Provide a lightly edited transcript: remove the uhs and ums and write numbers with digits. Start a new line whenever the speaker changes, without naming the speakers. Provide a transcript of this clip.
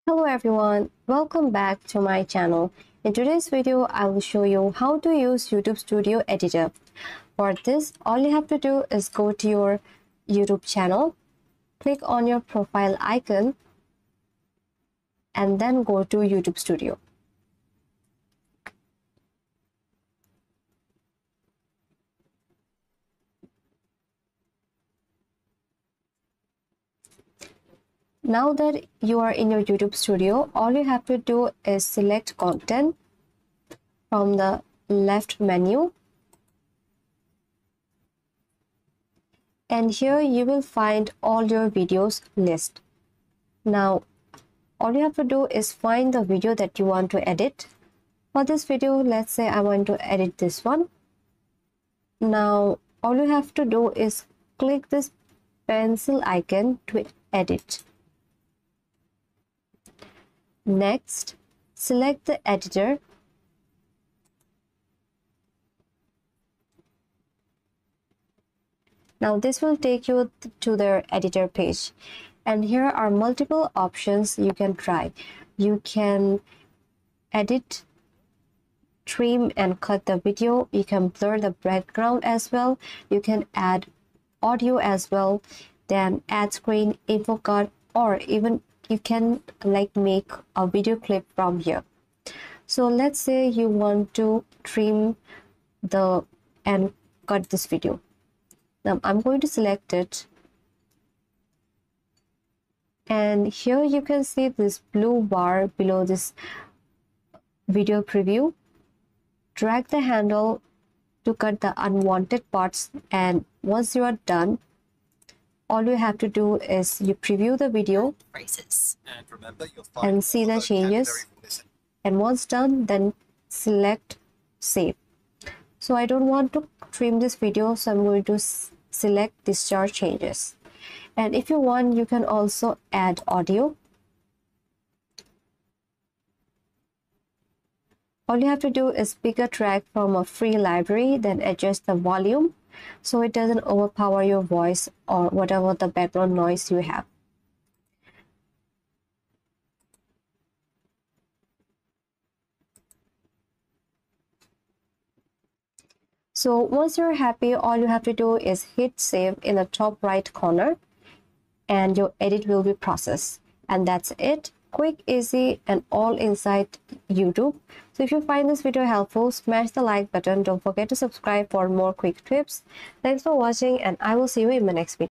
Hello everyone, welcome back to my channel. In today's video, I will show you how to use YouTube Studio Editor. For this, all you have to do is go to your YouTube channel, click on your profile icon, and then go to YouTube Studio. Now that you are in your YouTube Studio, all you have to do is select content from the left menu. And here you will find all your videos list. Now, all you have to do is find the video that you want to edit. For this video, let's say I want to edit this one. Now, all you have to do is click this pencil icon to edit. Next, select the editor. Now this will take you to their editor page, and here are multiple options you can try. You can edit, trim and cut the video. You can blur the background as well. You can add audio as well, then add screen, info card, or even you can make a video clip from here. So let's say you want to trim and cut this video. Now I'm going to select it, and here you can see this blue bar below this video preview. Drag the handle to cut the unwanted parts, and once you are done, all you have to do is you preview the video and see the changes, and once done, then select save. So I don't want to trim this video, so I'm going to select discharge changes. And if you want, you can also add audio. All you have to do is pick a track from a free library, then adjust the volume so it doesn't overpower your voice or whatever the background noise you have. So once you're happy, all you have to do is hit save in the top right corner, and your edit will be processed. And that's it. Quick, easy, and all inside YouTube. So if you find this video helpful, smash the like button. Don't forget to subscribe for more quick tips. Thanks for watching, and I will see you in my next video.